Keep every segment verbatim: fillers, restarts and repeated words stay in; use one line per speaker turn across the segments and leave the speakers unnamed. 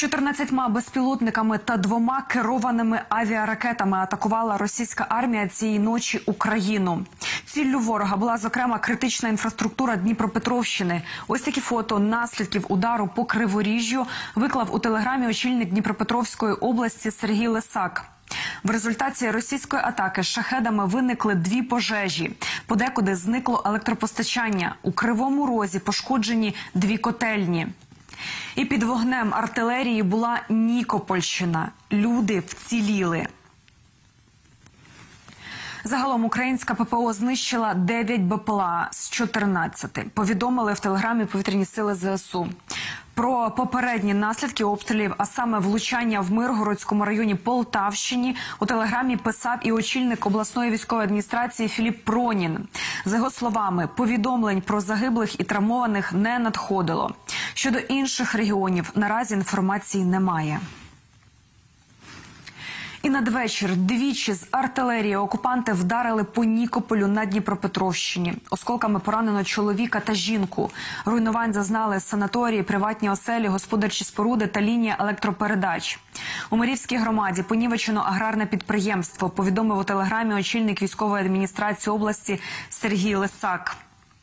чотирнадцятьма безпілотниками та двома керованими авіаракетами атакувала російська армія цієї ночі Україну. Ціллю ворога була, зокрема, критична інфраструктура Дніпропетровщини. Ось такі фото наслідків удару по Криворіжжю виклав у телеграмі очільник Дніпропетровської області Сергій Лисак. В результаті російської атаки шахедами виникли дві пожежі. Подекуди зникло електропостачання. У Кривому Розі пошкоджені дві котельні. І під вогнем артилерії була Нікопольщина. Люди вціліли. Загалом українська ППО знищила дев'ять БПЛА з чотирнадцяти. Повідомили в телеграмі повітряні сили ЗСУ. Про попередні наслідки обстрілів, а саме влучання в Миргородському районі Полтавщині, у телеграмі писав і очільник обласної військової адміністрації Філіп Пронін. За його словами, повідомлень про загиблих і травмованих не надходило. Щодо інших регіонів, наразі інформації немає. І надвечір двічі з артилерії окупанти вдарили по Нікополю на Дніпропетровщині. Осколками поранено чоловіка та жінку. Руйнувань зазнали санаторії, приватні оселі, господарчі споруди та лінія електропередач. У Мирівській громаді понівечено аграрне підприємство, повідомив у телеграмі очільник військової адміністрації області Сергій Лисак.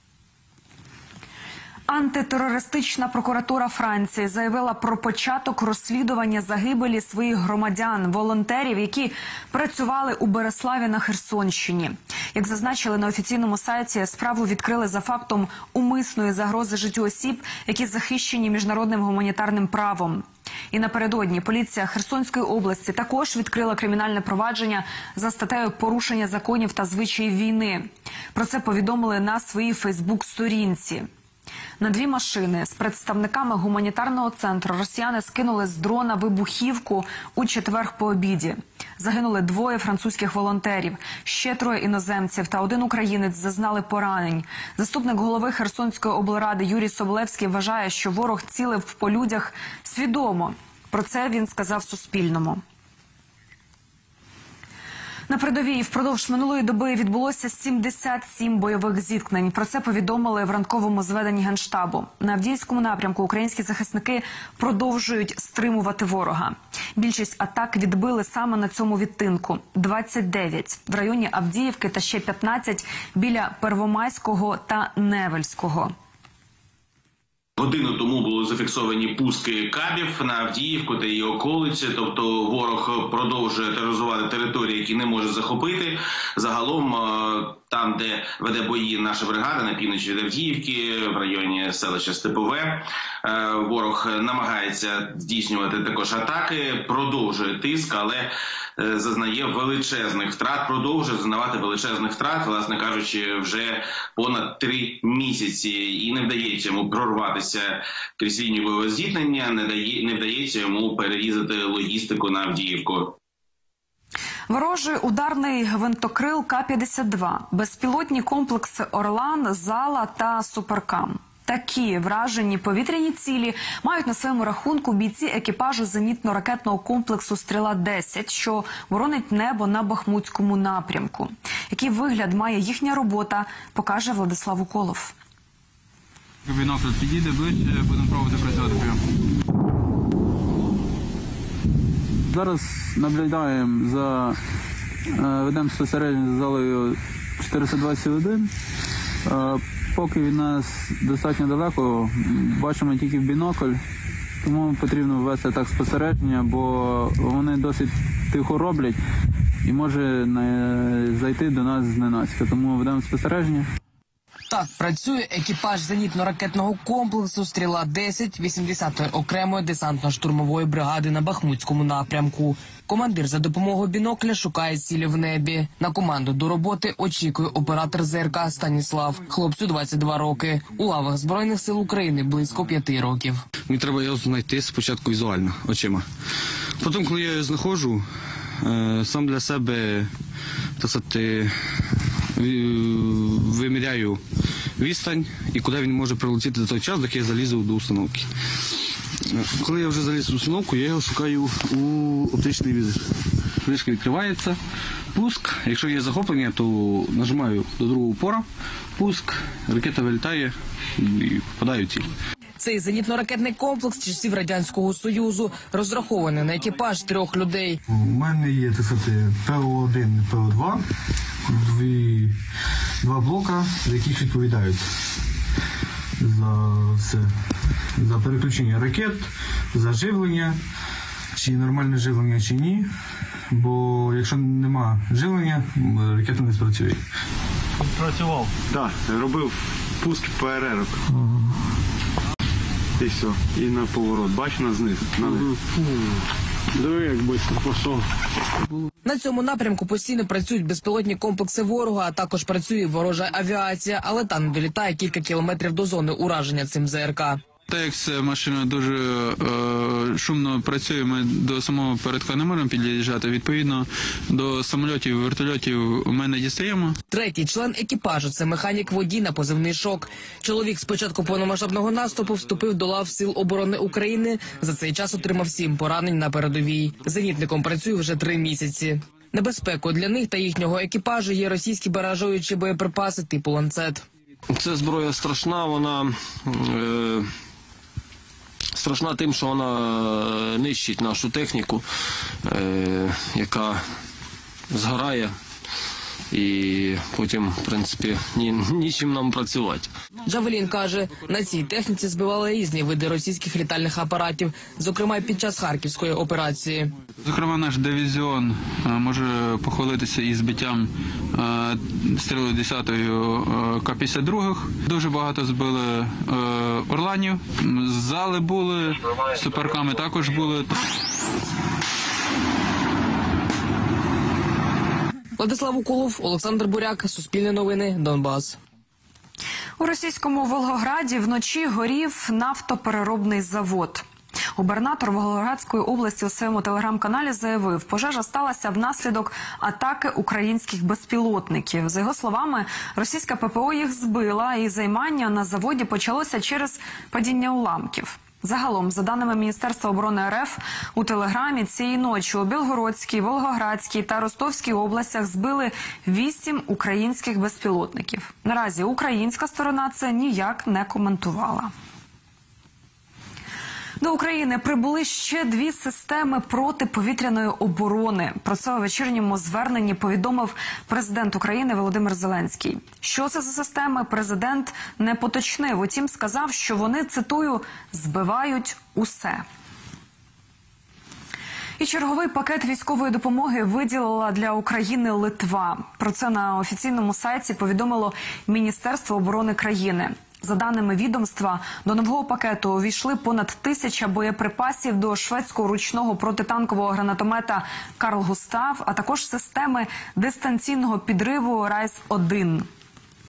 Антитерористична прокуратура Франції заявила про початок розслідування загибелі своїх громадян, волонтерів, які працювали у Береславі на Херсонщині. Як зазначили на офіційному сайті, справу відкрили за фактом умисної загрози життю осіб, які захищені міжнародним гуманітарним правом. І напередодні поліція Херсонської області також відкрила кримінальне провадження за статтею «Порушення законів та звичаїв війни». Про це повідомили на своїй фейсбук-сторінці. На дві машини з представниками гуманітарного центру росіяни скинули з дрона вибухівку у четвер по обіді. Загинули двоє французьких волонтерів, ще троє іноземців та один українець зазнали поранень. Заступник голови Херсонської облради Юрій Соболевський вважає, що ворог цілив по людях свідомо. Про це він сказав Суспільному. На передовій впродовж минулої доби відбулося сімдесят сім бойових зіткнень. Про це повідомили в ранковому зведенні Генштабу. На Авдіївському напрямку українські захисники продовжують стримувати ворога. Більшість атак відбили саме на цьому відтинку – двадцять дев'ять в районі Авдіївки та ще п'ятнадцять біля Первомайського та Невельського.
Годину тому були зафіксовані пуски кабів на Авдіївку та її околиці, тобто ворог продовжує тероризувати території, які не може захопити. Загалом там, де веде бої наша бригада на півночі від Авдіївки, в районі селища Степове, ворог намагається здійснювати також атаки, продовжує тиск, але зазнає величезних втрат, продовжує зазнавати величезних втрат, власне кажучи, вже понад три місяці. І не вдається йому прорватися крізь лінію бойового зіткнення, не, дає, не вдається йому перерізати логістику на Авдіївку.
Ворожий ударний гвинтокрил Ка п'ятдесят два, безпілотні комплекси «Орлан», «Зала» та «Суперкам». Такі вражені повітряні цілі мають на своєму рахунку бійці екіпажу зенітно-ракетного комплексу «Стріла-десять», що боронить небо на Бахмутському напрямку. Який вигляд має їхня робота, покаже Владислав Уколов.
Бінокль підійде ближче, будемо пробувати працювати прямо. Зараз наблюдаємо за, ведемо спостереження за залою чотириста двадцять один. Поки від нас достатньо далеко, бачимо тільки в бінокль, тому потрібно ввести так спостереження, бо вони досить тихо роблять і може зайти до нас зненацька, тому ведемо спостереження.
Так працює екіпаж зенітно-ракетного комплексу «Стріла-десять» вісімдесятої окремої десантно-штурмової бригади на Бахмутському напрямку. Командир за допомогою бінокля шукає цілі в небі. На команду до роботи очікує оператор Зе Ер Ка Станіслав. Хлопцю двадцять два роки. У лавах Збройних сил України близько п'яти років.
Мені треба його знайти спочатку візуально, очима. Потім, коли я його знаходжу, сам для себе, так сказати, виміряю відстань і куди він може прилетіти до той час, доки я залізу до установки. Коли я вже заліз в установку, я його шукаю у оптичний візор. Кришка відкривається, пуск. Якщо є захоплення, то нажимаю до другого упора, пуск, ракета вилітає і попадає в ціль.
Цей зенітно-ракетний комплекс часів Радянського Союзу розрахований на екіпаж трьох людей.
У мене є, так сказати, Пе О один і Пе О два, дві, два блока, з яких відповідають за все. За переключення ракет, за живлення, чи нормальне живлення, чи ні. Бо якщо нема живлення, ракета не спрацює.
Працював? Так, да, робив пуск Пе Ер Ер. Ага. І все. І на поворот. Бач, на знизу. На них. Диви, як швидко пішов.
На цьому напрямку постійно працюють безпілотні комплекси ворога, а також працює ворожа авіація, але та не долітає кілька кілометрів до зони ураження цим Зе Ер Ка.
Так як ця машина дуже е, шумно працює, ми до самого передка не можемо під'їжджати. Відповідно, до самольотів і вертольотів ми не дістаємо.
Третій член екіпажу – це механік-водій на позивний «Шок». Чоловік з початку повномасштабного наступу вступив до лав Сил оборони України. За цей час отримав сім поранень на передовій. Зенітником працює вже три місяці. Небезпекою для них та їхнього екіпажу є російські баражуючі боєприпаси типу «Ланцет».
Ця зброя страшна, вона... Е... Страшна тим, що вона нищить нашу техніку, е, яка згорає, і потім, в принципі, ні, нічим нам працювати.
Джавелін каже, на цій техніці збивали різні види російських літальних апаратів, зокрема й під час Харківської операції.
Зокрема, наш дивізіон може похвалитися із збиттям стріли десятої Ка п'ятдесят два. Дуже багато збили орланів, зали були, суперками також були.
Владислав Уколов, Олександр Буряк, Суспільне новини, Донбас.
У російському Волгограді вночі горів нафтопереробний завод. Губернатор Волгоградської області у своєму телеграм-каналі заявив, пожежа сталася внаслідок атаки українських безпілотників. За його словами, російська Пе Пе О їх збила, і займання на заводі почалося через падіння уламків. Загалом, за даними Міністерства оборони Ер Еф, у Телеграмі цієї ночі у Білгородській, Волгоградській та Ростовській областях збили вісім українських безпілотників. Наразі українська сторона це ніяк не коментувала. До України прибули ще дві системи протиповітряної оборони. Про це у вечірньому зверненні повідомив президент України Володимир Зеленський. Що це за системи, президент не поточнив. Утім, сказав, що вони, цитую, «збивають усе». І черговий пакет військової допомоги виділила для України Литва. Про це на офіційному сайті повідомило Міністерство оборони країни. За даними відомства, до нового пакету увійшли понад тисяча боєприпасів до шведського ручного протитанкового гранатомета «Карл Густав», а також системи дистанційного підриву Райс один.